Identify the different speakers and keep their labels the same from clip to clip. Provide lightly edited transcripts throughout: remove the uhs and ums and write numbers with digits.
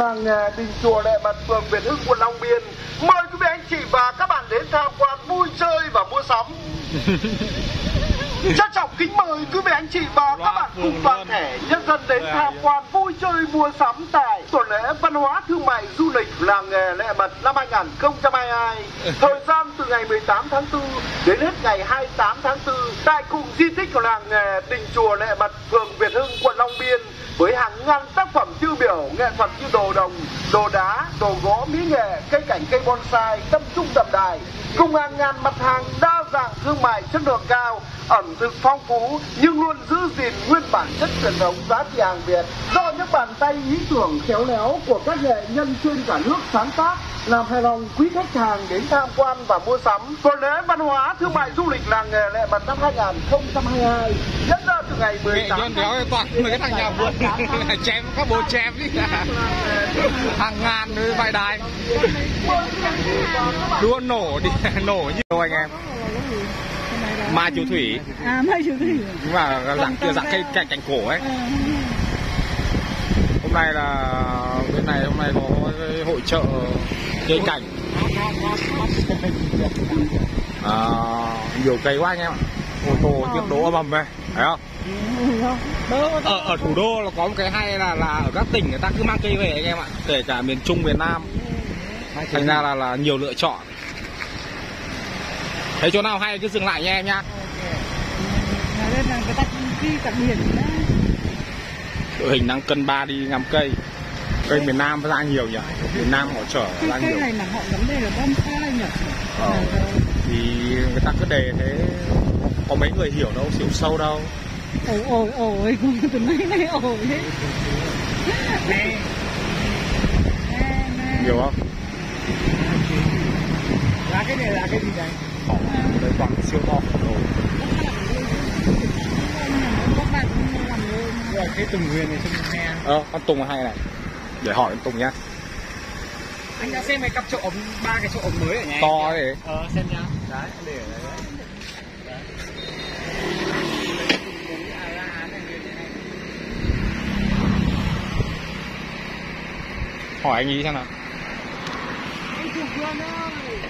Speaker 1: làng nghề đình chùa Lệ Mật, phường Việt Hưng, quận Long Biên. Mời quý vị anh chị và các bạn đến tham quan, vui chơi và mua sắm. Trân trọng kính mời quý vị anh chị và các bạn cùng toàn thể nhân dân đến tham quan, vui chơi, mua sắm tại tuần lễ văn hóa thương mại du lịch làng nghề Lệ Mật năm 2022. Thời gian từ ngày 18 tháng 4 đến hết ngày 28 tháng 4 tại cụm di tích của làng nghề đình chùa Lệ Mật, phường Việt Hưng, quận Long Biên, với hàng ngàn tác phẩm tiêu biểu nghệ thuật như đồ đồng, đồ đá, đồ gỗ, mỹ nghệ, cây cảnh, cây bonsai, tâm trung tầm đài, cùng hàng ngàn mặt hàng đa dạng thương mại chất lượng cao, ẩm thực phong phú nhưng luôn giữ gìn nguyên bản chất truyền thống giá trị hàng Việt do những bàn tay ý tưởng khéo léo của các nghệ nhân trên cả nước sáng tác, làm hài lòng quý khách hàng đến tham quan và mua sắm. Tuần lễ văn hóa thương mại du lịch làng nghề Lệ Mật năm 2022 diễn ra từ ngày 18
Speaker 2: toàn mấy cái thằng nhà vườn chém các bố chém đi hàng ngàn với vài đài đua nổ đi nổ như đâu anh em. Mai Chiếu Thủy.
Speaker 3: À, Mai Chiếu Thủy.
Speaker 2: Nhưng mà dạng cây cành cổ ấy. Hôm nay là bên này hôm nay có cái hội chợ cây cảnh. Nhiều cây quá anh em ạ. Ô tô tiếp đỗ mầm về, thấy không? Ở thủ đô là có một cái hay là ở các tỉnh người ta cứ mang cây về anh em ạ, kể cả miền Trung, miền Nam. Thành ra là nhiều lựa chọn. Thấy chỗ nào hay cứ dừng lại nha em nhá.
Speaker 3: Nên là người ta đi cả biển nữa.
Speaker 2: Đội hình đang cân 3 đi ngắm cây. Cây miền Nam ra nhiều nhỉ? Miền Nam họ chở ra nhiều.
Speaker 3: Cây này là họ vấn đề là bonsai nhỉ?
Speaker 2: Thì người ta cứ để thế, có mấy người hiểu đâu, hiểu sâu đâu.
Speaker 3: Ôi, từ nãy này ổi đấy.
Speaker 2: Nhiều không?
Speaker 3: Là cái này là cái gì đây?
Speaker 2: Đây toàn siêu to khổng lồ.
Speaker 3: Cái tùng huyền này xem nghe.
Speaker 2: Con Tùng hay này. Để hỏi con Tùng nhá.
Speaker 3: Anh đã xem mấy cặp chỗ ống, 3 cái chỗ ống mới ở nhà.
Speaker 2: To đấy.
Speaker 3: Xem nhá. Đấy, để ở đấy.
Speaker 2: Hỏi anh ý xem nào.
Speaker 3: Anh Tùng Huyền ơi.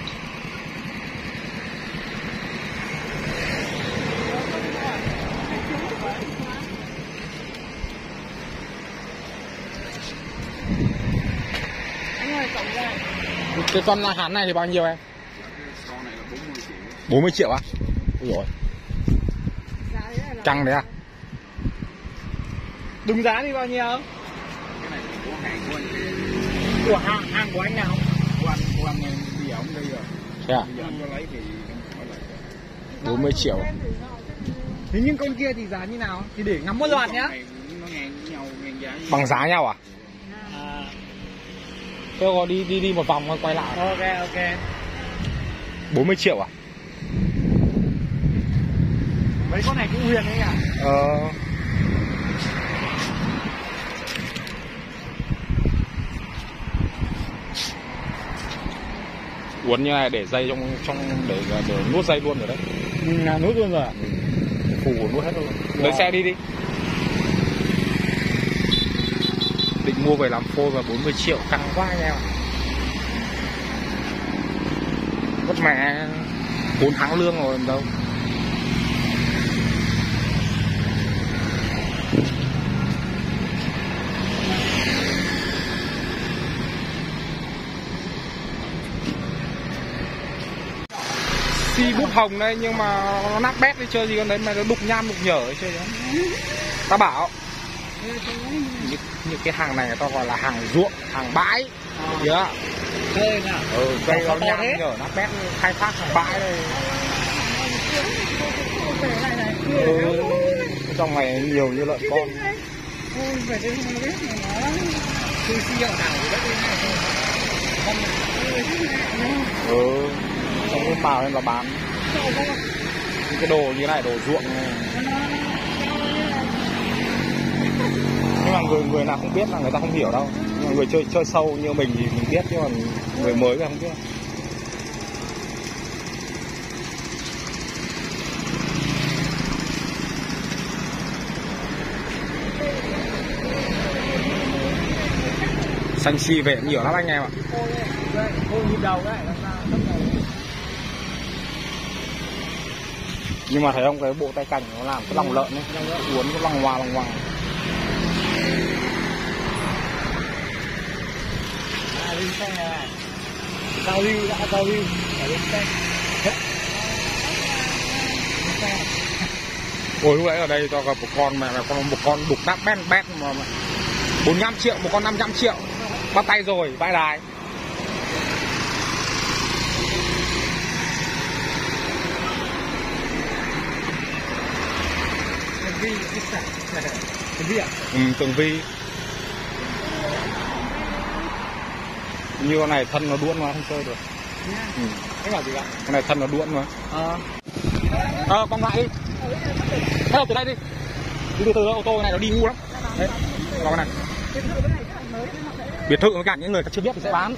Speaker 2: Cái con la hán này thì bao nhiêu em?
Speaker 4: Con này là 40 triệu.
Speaker 2: 40 triệu á? Ôi dồi. Căng đấy à?
Speaker 3: Đúng giá thì bao nhiêu?
Speaker 4: Cái này của hàng của anh.
Speaker 3: Của hàng của anh nào?
Speaker 4: Của anh này bây giờ ông đi rồi.
Speaker 2: Thế à?
Speaker 4: Bây giờ anh có lấy thì hỏi lại.
Speaker 2: 40 triệu.
Speaker 3: Thế nhưng con kia thì giá như nào? Thì để ngắm một loạt nhá.
Speaker 4: Nó ngang với nhau, ngang giá.
Speaker 2: Bằng giá nhau à? Thế có đi một vòng quay lại.
Speaker 3: Ok.
Speaker 2: 40 triệu à?
Speaker 3: Mấy con này cũng huyền đấy à?
Speaker 2: Uốn như này để dây trong để nuốt dây luôn rồi đấy.
Speaker 3: Là nuốt luôn rồi à?
Speaker 2: Phủ nuốt hết luôn. Lấy xe đi. Định mua về làm phôi và 40 triệu căng quá anh em. Mất mẹ 4 tháng lương rồi đâu. Xi bút hồng đây nhưng mà nó nát bét đi chơi gì con đấy mà nó đục nham đục nhở ấy chơi đó. Ta bảo những cái hàng này người ta gọi là hàng ruộng, hàng bãi. Nhớ.
Speaker 3: Đây nè.
Speaker 2: Cây nó nham nhở nát bét khai thác hàng bãi đây. Trong này nhiều như lợn con.
Speaker 3: Về đây không biết này nó xi ở đảo đất này thôi.
Speaker 2: Xong cái bào lên là bán. Những cái đồ như thế này, đồ ruộng này. Nhưng mà người nào không biết là người ta không hiểu đâu. Nhưng mà người chơi sâu như mình thì mình biết, chứ còn người mới thì không biết. Xanh xi về nhiều lắm anh em ạ. Nhưng mà thấy không, cái bộ tay cành nó làm cái lòng lợn ấy, uốn cái lòng hoa lòng hoàng.
Speaker 3: Giao lưu đã giao lưu ở bên đây.
Speaker 2: Ôi lúc nãy ở đây cho gặp một con mà một con đục nát bét bét mà 45 triệu, một con 500 triệu. Bắt tay rồi, bye đài.
Speaker 3: Tường Vi à?
Speaker 2: Ừ, Tường Vi. Như con này thân nó đuỗn mà không chơi được. Ừ.
Speaker 3: Cái bảo gì ạ?
Speaker 2: Con này thân nó đuỗn mà. Con lại đi. Theo từ đây đi. Đi từ từ, ô tô này nó đi ngu lắm. Đấy, vào cái này. Biệt thự với cả những người chưa biết thì sẽ bán.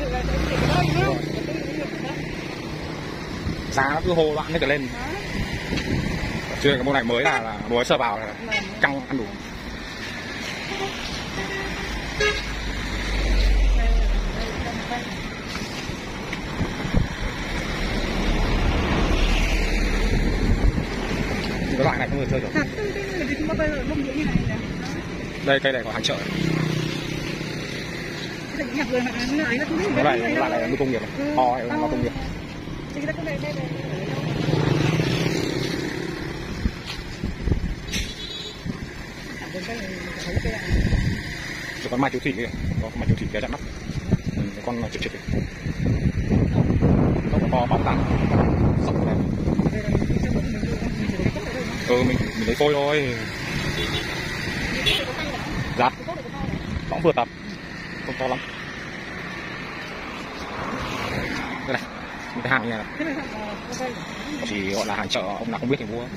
Speaker 2: Giá nó cứ hô loạn hết cả lên. Chưa cái môn này mới là mới sờ vào là căng ăn đủ. Cái loại này không người chơi được. Đây cây này có hàng chợ. Cái loại này là công nghiệp này. To hay là công nghiệp. Rồi con mai tiểu thủy kìa, có mai tiểu thủy kia chặn mắt. Con chụp chụp. Nó có bóng tàn. Sọc này. Mình lấy phôi thôi. Giặt. Bóng vừa tập. Không to lắm. Đây này, những cái hàng như này. Chỉ gọi là hàng chợ, ông nào không biết thì mua.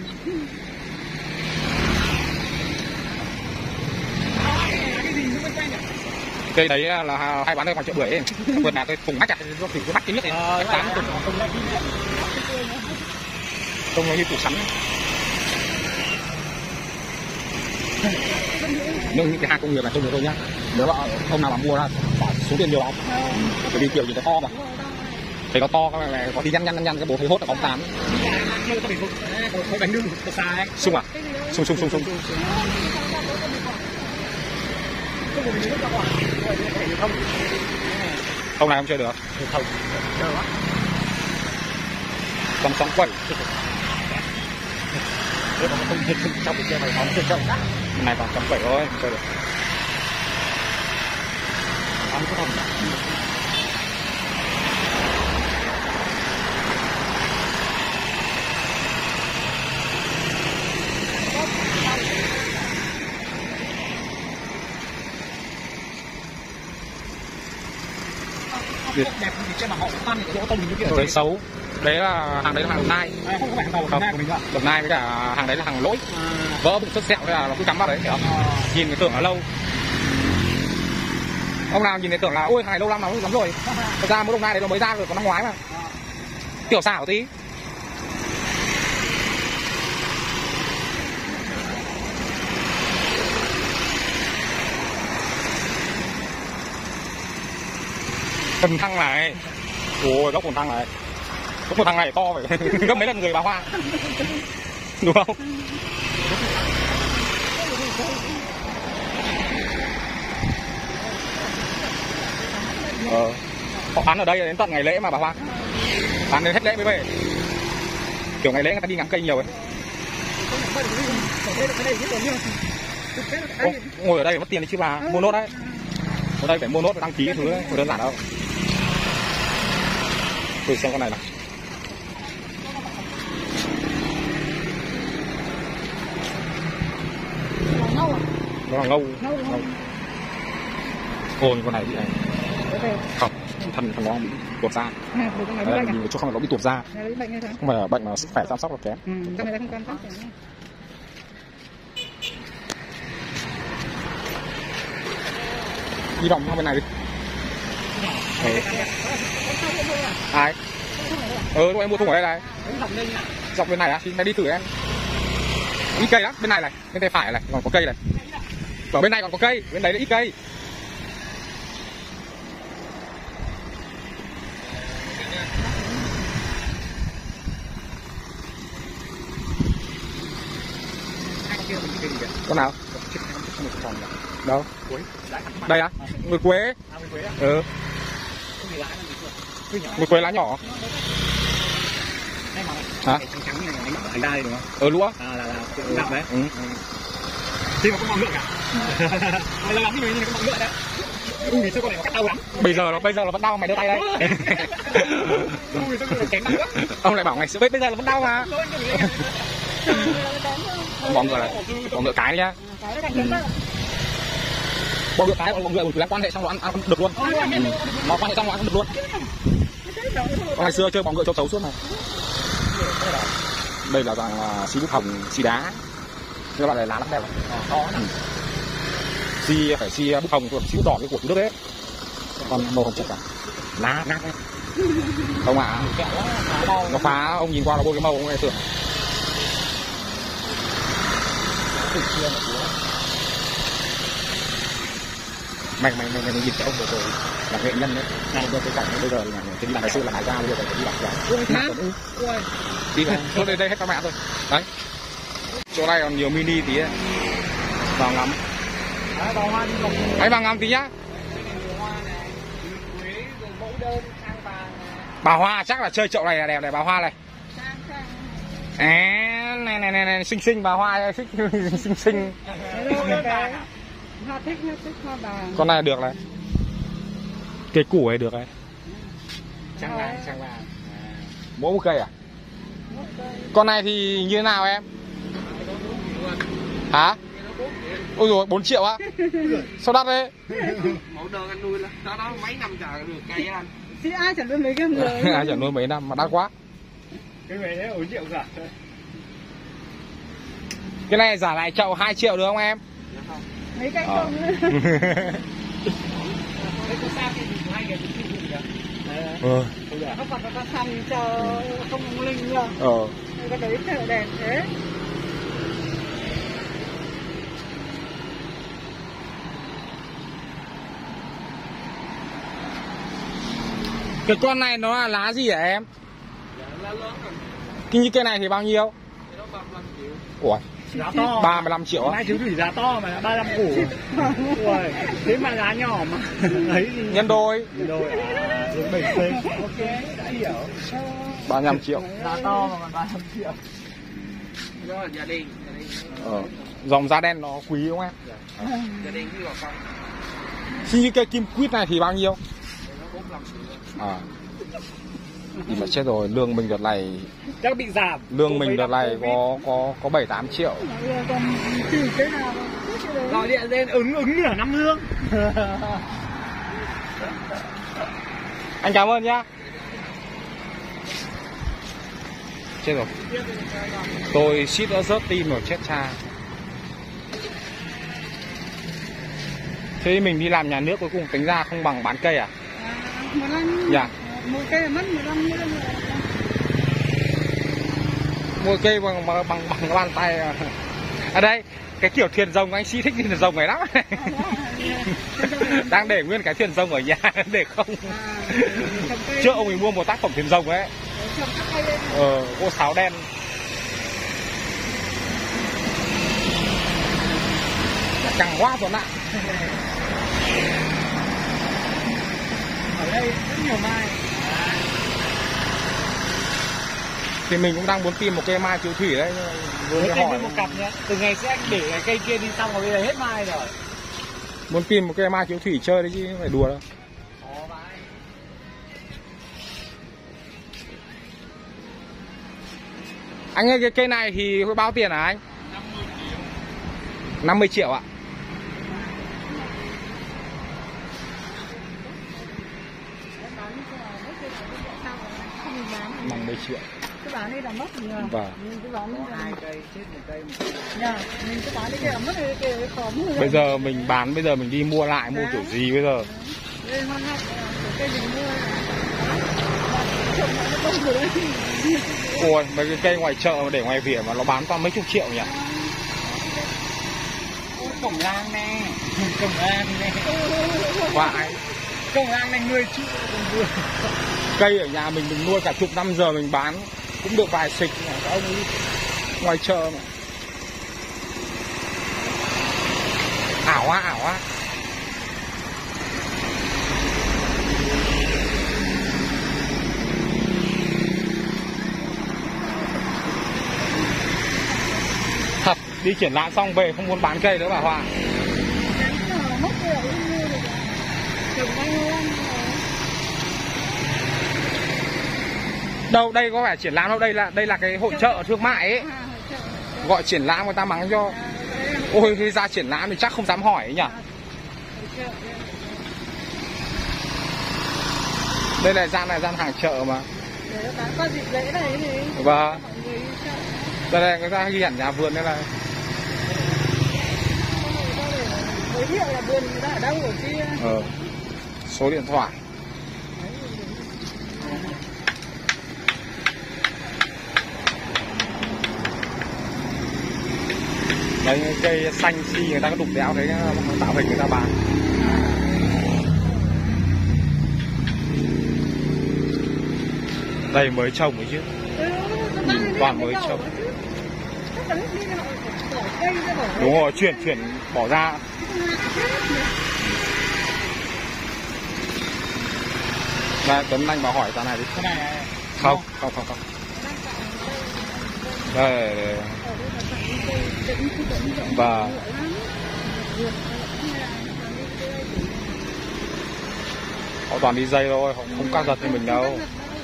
Speaker 2: Cây đấy là hay bán ở khoảng chợ bưởi ấy. Vườn là tôi cùng bắt chặt thì cứ bắt cái nước ấy. Bán trông nó như củ sắn. Nhưng những cái hàng công nghiệp này trông được thôi nhá. Nếu mà ông nào mà mua ra số tiền nhiều lắm. Bởi vì kiểu gì nó to mà. Thấy nó to có tí nhăn cái bố thấy hốt là bóng tán. Sung à? Sung. Không này không chơi được. Con sóng quẩy. Này còn sóng quẩy thôi, không chơi được.
Speaker 3: Đẹp thì trên mà họ tan thì cái tông như kiểu
Speaker 2: đấy xấu. Đấy là hàng Đồng Nai.
Speaker 3: Không phải hàng Đồng Nai của mình ạ.
Speaker 2: Đồng Nai với cả hàng đấy là hàng lỗi. Vỡ bụng xuất sẹo nên là nó cứ cắm vào đấy. Nhìn cái tưởng là lâu. Ông nào nhìn cái tưởng là ôi hàng này lâu lắm lắm rồi. Thật ra mỗi Đồng Nai đấy nó mới ra rồi, có năm ngoái mà. Tiểu xảo tí. Phần thăng này. Ôi góc phần thăng này. Góc phần thăng này to vậy. Gấp mấy lần người bà Hoa. Đúng không? Họ bán ở đây đến tận ngày lễ mà bà Hoa. Bán đến hết lễ mới về. Kiểu ngày lễ người ta đi ngắm cây nhiều ấy. Ngồi ở đây mất tiền đấy chứ bà. Mua nốt đấy. Ở đây phải mua nốt và đăng ký cái thứ đấy, không đơn giản đâu. Thử xem con này nào. Nó là ngâu. Ôi con này bị này. Không, thân nó bị tuột da. Đấy, nhìn chỗ không nó bị tuột da. Không phải là bệnh mà sức khỏe chăm sóc là kém.
Speaker 3: Con này không quan tâm.
Speaker 2: Đi vòng sang bên này đi. Ai? Lúc em mua thùng ở đây này. Dọc bên này á, thì đi thử em. Ít cây lắm, bên này này, bên tay phải này còn có cây này. Ở bên này còn có cây, bên đấy là ít cây. Con nào? Đâu? Đây á? Mười quế. Ừ. Mười quế lá nhỏ. Hả?
Speaker 3: Thành đai đúng không?
Speaker 2: Ừ lúa.
Speaker 3: Là đạp đấy.
Speaker 2: Ừ.
Speaker 3: Thì mà có bóng ngựa cả. Mày làm cái gì nhìn có bóng ngựa đấy. Ui sao con này nó cắt đau lắm.
Speaker 2: Bây giờ là vẫn đau, mày đưa tay đây.
Speaker 3: Ui sao con này kém nữa.
Speaker 2: Ông lại bảo ngày xưa bây giờ là vẫn đau mà. Bóng ngựa này, bóng ngựa cái nhá. Bóng ngựa cái, bóng ngựa một quan hệ xong rồi ăn được luôn. Nó quan hệ xong rồi ăn được luôn. Ngày xưa chơi bóng ngựa cho xấu suốt này. Đây là dạng xi bút hồng, xi đá. Các bạn này lá lắm đẹp. Xi phải xi bút hồng, xi bút đỏ cái của nước đấy. Còn màu hồng chật cả. Lá nát đấy. Không ạ. Nó phá, ông nhìn qua nó bôi cái màu ông nghe tưởng. Mày nhìn cho ông rồi là nghệ nhân đấy. Này cái cảnh bây giờ là cái đi làm ngày xưa là hải ra bây giờ phải đi làm ra. Đi vào. Thôi đây hết các mẹ thôi. Đấy. Chỗ này còn nhiều mini tí ấy. Vào ngắm. Đấy vào ngắm tí nhá. Bà Hoa chắc là chơi chậu này là đẹp này, bà Hoa này. À, này xinh bà Hoa xinh.
Speaker 5: Hoa thích hoa bà.
Speaker 2: Con này được này. Cây củ ấy được này.
Speaker 3: Trăng vàng.
Speaker 2: Mỗi một cây à? Con này thì như thế nào em? Hả? Ôi rồi 4 triệu á? Sao đắt đấy?
Speaker 4: Mẫu đơn anh nuôi đó mấy năm trời được cây anh.
Speaker 5: Chứ ai chẳng nuôi mấy cái người.
Speaker 2: Ai chẳng nuôi mấy năm mà đắt quá.
Speaker 3: Cái này đấy 4 triệu cả.
Speaker 2: Cái này giả lại chậu 2 triệu được không em?
Speaker 5: Mấy cái không nữa.
Speaker 3: Đấy có sao thì hai cái cũng chịu được.
Speaker 2: Ừ.
Speaker 5: Nó còn nó xăm cho không linh nhờ. Cái đấy thợ đẹp thế.
Speaker 2: Cái con này nó là lá gì hả em?
Speaker 4: Lá lớn rồi.
Speaker 2: Như cây này thì bao nhiêu?
Speaker 4: Nó 35 triệu.
Speaker 2: Ủa?
Speaker 3: Giá to.
Speaker 2: 35 triệu á?
Speaker 3: Mai chứng thủy giá to mà 35 củ. Ui, thế mà giá nhỏ mà. Ấy gì?
Speaker 2: Nhân đôi.
Speaker 3: Nhân đôi à, đúng 7 cm. Ok, đã hiểu.
Speaker 2: 35 triệu.
Speaker 3: Giá to mà còn 35 triệu.
Speaker 4: Đó là gia đình.
Speaker 2: Dòng da đen nó quý đúng không em?
Speaker 4: Gia đình với bà con.
Speaker 2: Như cây kim quýt này thì bao nhiêu?
Speaker 4: Nó 45 triệu.
Speaker 2: À. Thì mà chết rồi, lương mình đợt này
Speaker 3: Chắc bị giảm.
Speaker 2: lương mình đợt này có 7-8 triệu.
Speaker 5: Còn trừ cái nào
Speaker 3: Gọi điện lên ứng nửa năm lương.
Speaker 2: Anh cảm ơn nhá. Chết rồi. Tôi suýt nữa rớt tim rồi, chết cha. Thế mình đi làm nhà nước cuối cùng tính ra không bằng bán cây à?
Speaker 5: 15.
Speaker 2: Dạ.
Speaker 5: Một cây là mất 15 nữa.
Speaker 2: Mua cây bằng bàn tay à. À đây, cái kiểu thuyền rồng anh si thích thuyền rồng này lắm. Đang để nguyên cái thuyền rồng ở nhà để không. Trước ông mình mua một tác phẩm thuyền rồng ấy. Gỗ sáo đen. Căng quá rồi ạ.
Speaker 3: Ở đây rất nhiều mai.
Speaker 2: Thì mình cũng đang muốn tìm một cây mai chiếu thủy đấy.
Speaker 3: Vừa tìm một cặp nhá. Từ ngày xưa anh để cái cây kia đi xong rồi bây giờ hết mai rồi.
Speaker 2: Muốn tìm một cây mai chiếu thủy chơi đấy chứ không phải đùa đâu. Anh ơi, cái cây này thì bao tiền hả anh? 50 triệu ạ.
Speaker 5: Không
Speaker 2: 50 triệu.
Speaker 5: cái bán đây là mất nhiều.
Speaker 2: Vâng.
Speaker 5: Mình cứ bán
Speaker 3: Có 2 cây chết 1 cây.
Speaker 5: Dạ, mình cứ bán cái mất cái khóm.
Speaker 2: Bây giờ mình bán, bây giờ mình đi mua lại, mua kiểu gì bây giờ?
Speaker 5: Đây hoang hắc cây mình mua. Trồng nó không được.
Speaker 2: Ôi, mấy cái cây ngoài chợ mà để ngoài vỉa mà nó bán toàn mấy chục triệu nhỉ?
Speaker 3: Cổng lang nè. Cổng lang nè.
Speaker 2: Vãi.
Speaker 3: Cổng lang này 10 triệu.
Speaker 2: Cây ở nhà mình nuôi cả chục năm giờ mình bán cũng được vài xịch. Các ông ấy ngoài chợ mà. ảo á. Thật, đi triển lãm xong về không muốn bán cây nữa bà Hoa. Đâu, đây có phải triển lãm đâu, đây là cái hội chợ thương mại ấy. Gọi triển lãm người ta mắng cho. Ôi, khi ra triển lãm thì chắc không dám hỏi ấy nhỉ. Đây là gian hàng chợ mà.
Speaker 5: Có dịp lễ này thì.
Speaker 2: Vâng. Đây người ta ghi hẳn nhà vườn đây là.
Speaker 5: Giới thiệu là vườn người ta ở đâu ở kia.
Speaker 2: Số điện thoại. Đấy, cây xanh xi người ta có đục đẽo đấy, tạo hình người ta bán. Đây mới trồng ấy chứ. Toàn mới trồng. Đúng rồi, chuyển bỏ ra. Đây, Tuấn Anh bảo hỏi ta này đi. Không. Đây. Và họ toàn đi dây thôi, họ không cắt giật như mình đâu.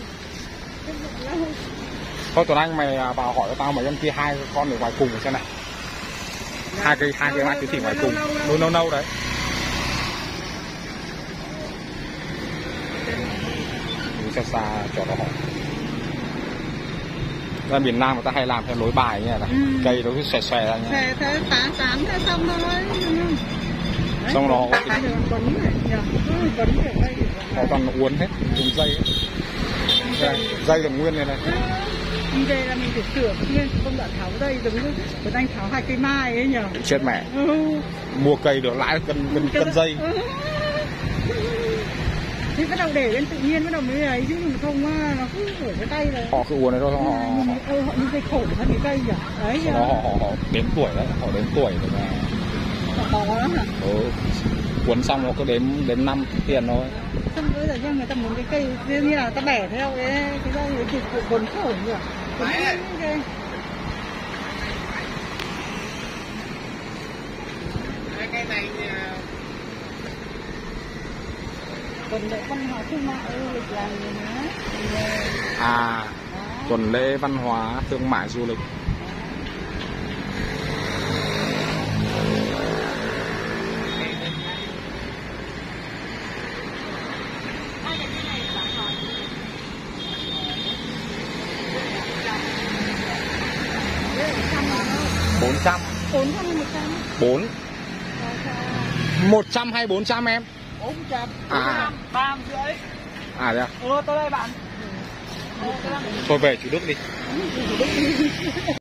Speaker 2: Thôi Tuấn Anh mày vào hỏi cho tao mấy con kia 2 con ở ngoài cùng xem này. Hai cái mai tứ thỉ ngoài cùng, đôi nâu đấy. Đi xa cho nó hỏi. Ra miền Nam người ta hay làm theo lối bài như này này. Cây nó cứ xòe ra nhá.
Speaker 5: Xòe thế tán thế xong thôi.
Speaker 2: Xong nó có cái họ toàn uốn hết, dùng dây ấy. Dây còn nguyên này này.
Speaker 5: Đi đây là mình phải sửa nguyên không đoạn tháo dây giống như Tuấn Anh tháo 2 cây mai ấy nhỉ.
Speaker 2: Chết mẹ. Mua cây được lãi cân dây.
Speaker 5: Thì bắt đầu để lên tự nhiên bắt đầu mới ấy chứ không nó cứ ở cái tay này.
Speaker 2: Họ cứ uốn này thôi
Speaker 5: họ như cây khổ hơn cái cây nhỉ. Đấy nhỉ.
Speaker 2: Họ đếm tuổi đấy, họ đếm tuổi rồi mà.
Speaker 5: Họ có lắm hả?
Speaker 2: Cuốn xong nó cứ đếm năm tiền thôi.
Speaker 5: Xong bây giờ cho người ta muốn cái cây như là ta bẻ theo cái dây thì cuốn khổ nhỉ.
Speaker 4: Cái này
Speaker 5: tuần lễ văn hóa thương mại du lịch là gì nữa?
Speaker 2: Tuần lễ văn hóa thương mại du lịch. Bốn 100 hay 400 em?
Speaker 5: 400. 350.
Speaker 2: Thế à?
Speaker 5: Tôi đây bạn.
Speaker 2: Thôi về Chủ Đức đi.